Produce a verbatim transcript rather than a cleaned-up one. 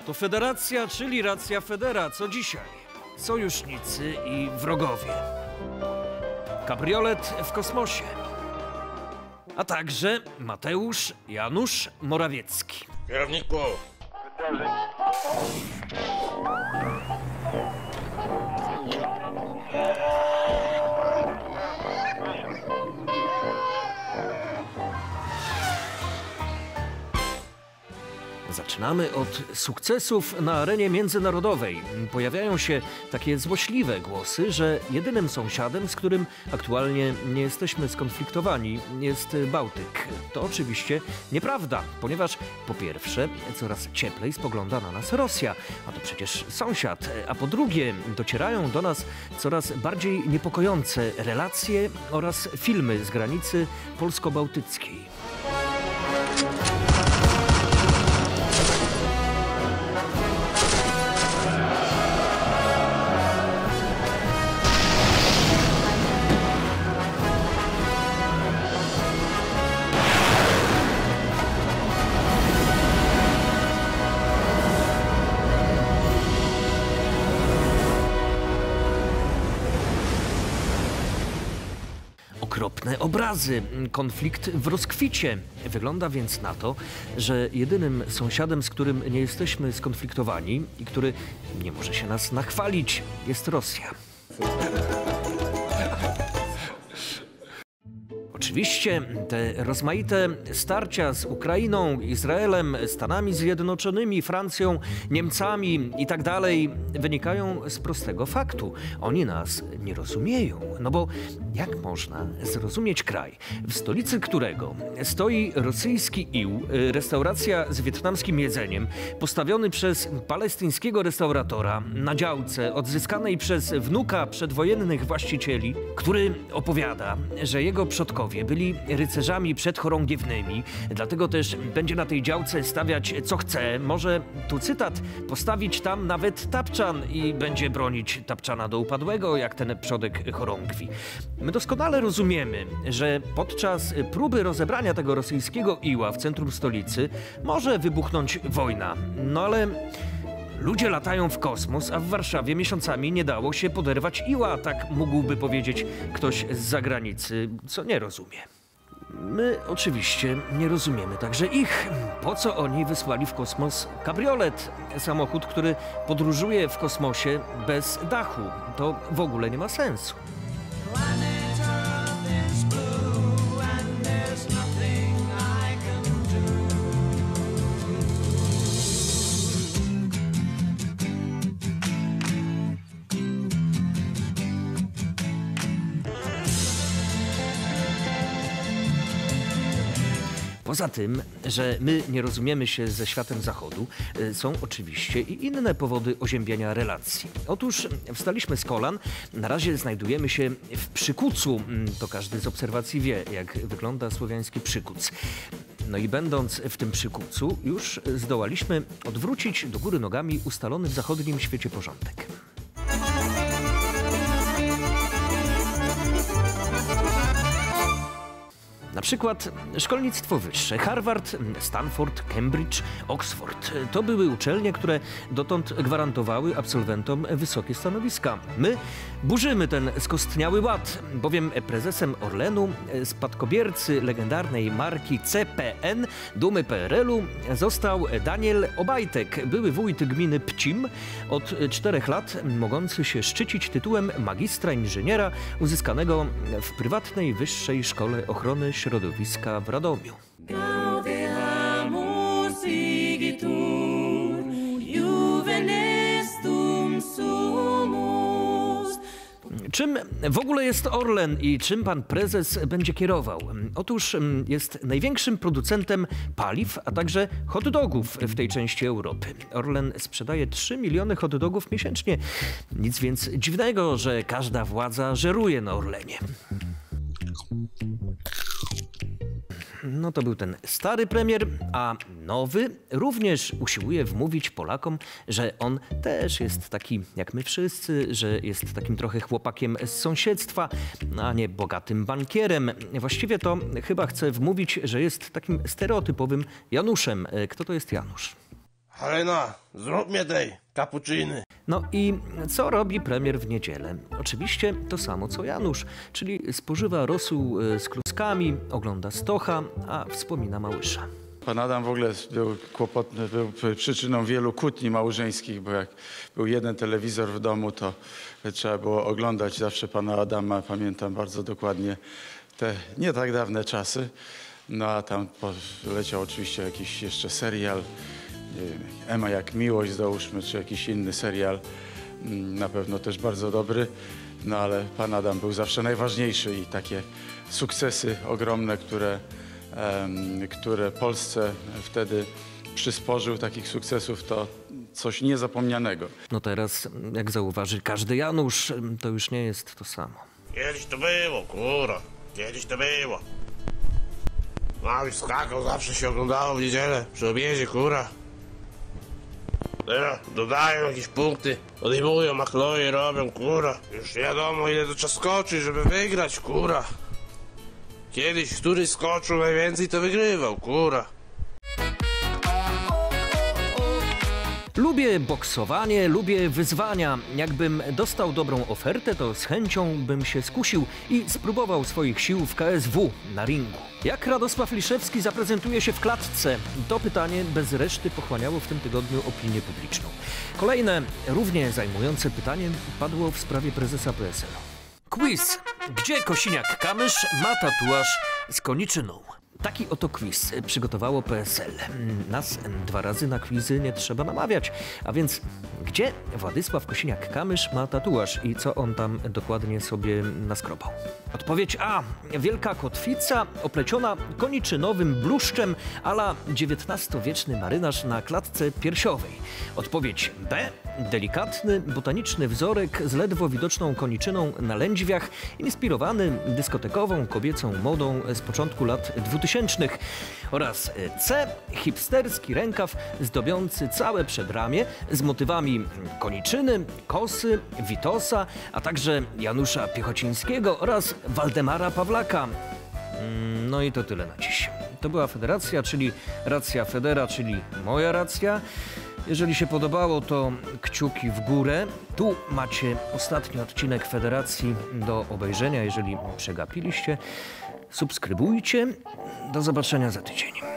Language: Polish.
To federacja, czyli racja federa. Co dzisiaj? Sojusznicy i wrogowie. Kabriolet w kosmosie. A także Mateusz Janusz Morawiecki. Kierowniku! Zaczynamy od sukcesów na arenie międzynarodowej. Pojawiają się takie złośliwe głosy, że jedynym sąsiadem, z którym aktualnie nie jesteśmy skonfliktowani, jest Bałtyk. To oczywiście nieprawda, ponieważ po pierwsze coraz cieplej spogląda na nas Rosja, a to przecież sąsiad, a po drugie docierają do nas coraz bardziej niepokojące relacje oraz filmy z granicy polsko-bałtyckiej. Okropne obrazy, konflikt w rozkwicie. Wygląda więc na to, że jedynym sąsiadem, z którym nie jesteśmy skonfliktowani i który nie może się nas nachwalić, jest Rosja. Oczywiście te rozmaite starcia z Ukrainą, Izraelem, Stanami Zjednoczonymi, Francją, Niemcami i tak dalej wynikają z prostego faktu. Oni nas nie rozumieją. No bo jak można zrozumieć kraj, w stolicy którego stoi rosyjski ił, restauracja z wietnamskim jedzeniem, postawiony przez palestyńskiego restauratora na działce odzyskanej przez wnuka przedwojennych właścicieli, który opowiada, że jego przodkowie byli rycerzami przedchorągiewnymi, dlatego też będzie na tej działce stawiać co chce. Może, tu cytat, postawić tam nawet tapczan i będzie bronić tapczana do upadłego, jak ten przodek chorągwi. My doskonale rozumiemy, że podczas próby rozebrania tego rosyjskiego iła w centrum stolicy może wybuchnąć wojna. No ale ludzie latają w kosmos, a w Warszawie miesiącami nie dało się poderwać iła, tak mógłby powiedzieć ktoś z zagranicy, co nie rozumie. My oczywiście nie rozumiemy także ich. Po co oni wysłali w kosmos kabriolet? Samochód, który podróżuje w kosmosie bez dachu. To w ogóle nie ma sensu. Poza tym, że my nie rozumiemy się ze światem zachodu, są oczywiście i inne powody oziębienia relacji. Otóż wstaliśmy z kolan, na razie znajdujemy się w Przykucu. To każdy z obserwacji wie, jak wygląda słowiański Przykuc. No i będąc w tym Przykucu, już zdołaliśmy odwrócić do góry nogami ustalony w zachodnim świecie porządek. Na przykład szkolnictwo wyższe. Harvard, Stanford, Cambridge, Oxford. To były uczelnie, które dotąd gwarantowały absolwentom wysokie stanowiska. My burzymy ten skostniały ład, bowiem prezesem Orlenu, spadkobiercy legendarnej marki C P N, dumy P R L-u, został Daniel Obajtek, były wójt gminy Pcim, od czterech lat mogący się szczycić tytułem magistra inżyniera uzyskanego w prywatnej wyższej szkole ochrony środowiska w Radomiu. Czym w ogóle jest Orlen i czym pan prezes będzie kierował? Otóż jest największym producentem paliw, a także hot dogów w tej części Europy. Orlen sprzedaje trzy miliony hot dogów miesięcznie. Nic więc dziwnego, że każda władza żeruje na Orlenie. No to był ten stary premier, a nowy również usiłuje wmówić Polakom, że on też jest taki jak my wszyscy, że jest takim trochę chłopakiem z sąsiedztwa, a nie bogatym bankierem. Właściwie to chyba chce wmówić, że jest takim stereotypowym Januszem. Kto to jest Janusz? Halena, zrób mnie tej kapuczyny. No i co robi premier w niedzielę? Oczywiście to samo co Janusz, czyli spożywa rosół z kluskami, ogląda stocha, a wspomina Małysza. Pan Adam w ogóle był kłopotny, był przyczyną wielu kłótni małżeńskich, bo jak był jeden telewizor w domu, to trzeba było oglądać zawsze pana Adama. Pamiętam bardzo dokładnie te nie tak dawne czasy. No a tam leciał oczywiście jakiś jeszcze serial, nie wiem, Ema jak miłość załóżmy, czy jakiś inny serial, na pewno też bardzo dobry. No ale pan Adam był zawsze najważniejszy i takie sukcesy ogromne, które które Polsce wtedy przysporzył, takich sukcesów, to coś niezapomnianego. No teraz, jak zauważy każdy Janusz, to już nie jest to samo. Kiedyś to było, kurwa. Kiedyś to było. Mały skakał, zawsze się oglądało w niedzielę przy obiedzie, kurwa. Teraz dodają jakieś punkty, odejmują makloje, robią, kurwa. Już nie wiadomo, ile to trzeba skoczyć, żeby wygrać, kurwa. Kiedyś, który skoczył najwięcej, to wygrywał, kurwa. Lubię boksowanie, lubię wyzwania. Jakbym dostał dobrą ofertę, to z chęcią bym się skusił i spróbował swoich sił w K S W na ringu. Jak Radosław Liszewski zaprezentuje się w klatce? To pytanie bez reszty pochłaniało w tym tygodniu opinię publiczną. Kolejne, równie zajmujące pytanie padło w sprawie prezesa P S L-u. Quiz. Gdzie Kosiniak-Kamysz ma tatuaż z koniczyną? Taki oto quiz przygotowało P S L. Nas dwa razy na quizy nie trzeba namawiać. A więc gdzie Władysław Kosiniak-Kamysz ma tatuaż i co on tam dokładnie sobie naskrobał? Odpowiedź A. Wielka kotwica opleciona koniczynowym bluszczem a la dziewiętnastowieczny marynarz na klatce piersiowej. Odpowiedź B. Delikatny, botaniczny wzorek z ledwo widoczną koniczyną na lędźwiach, inspirowany dyskotekową kobiecą modą z początku lat dwutysięcznych. Oraz C. Hipsterski rękaw zdobiący całe przedramię z motywami koniczyny, kosy, Witosa, a także Janusza Piechocińskiego oraz Waldemara Pawlaka. No i to tyle na dziś. To była Federacja, czyli Racja Federa, czyli moja racja. Jeżeli się podobało, to kciuki w górę. Tu macie ostatni odcinek Federacji do obejrzenia, jeżeli przegapiliście. Subskrybujcie. Do zobaczenia za tydzień.